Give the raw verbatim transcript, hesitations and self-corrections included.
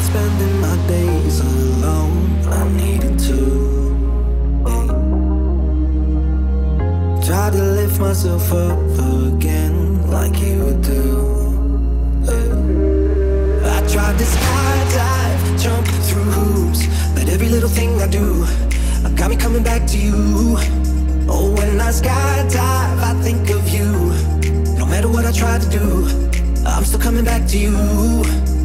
spending my days alone. I needed to, yeah. Try to lift myself up again like you would do, yeah. I tried to skydive, jump through hoops, but every little thing I do got me coming back to you. Oh, when I skydive, I think of you. No matter what I try to do, I'm still coming back to you.